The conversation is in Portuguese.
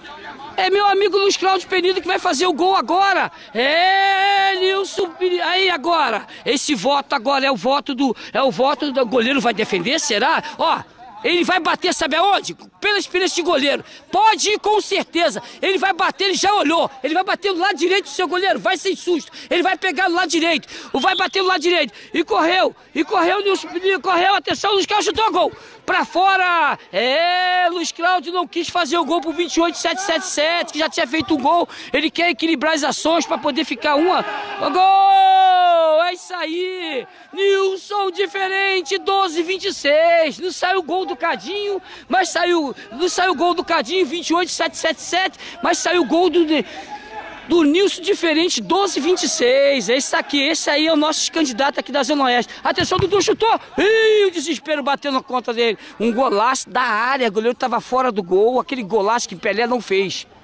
É meu amigo Luiz Cláudio Penido que vai fazer o gol agora. É, Nilson. Aí agora, esse voto agora é o voto do goleiro vai defender, será? Ó, ele vai bater, sabe aonde? Pela experiência de goleiro. Pode ir com certeza. Ele vai bater, ele já olhou. Ele vai bater no lado direito do seu goleiro. Vai sem susto. Ele vai pegar no lado direito. Vai bater no lado direito. E correu. Correu. Atenção, Luiz Cláudio chutou gol. Pra fora. É, Luiz Cláudio não quis fazer o gol pro 28-777, que já tinha feito o gol. Ele quer equilibrar as ações pra poder ficar uma. Gol! É isso aí. Nilson diferente, 12-26. Não saiu o gol do Cadinho, mas saiu. Não saiu o gol do Cadinho, 28-777, mas saiu o gol do Nilson diferente, 12-26. Esse aí é o nosso candidato aqui da Zona Oeste. Atenção, Dudu chutou. Ih, o desespero bateu na conta dele. Um golaço da área, o goleiro estava fora do gol. Aquele golaço que Pelé não fez.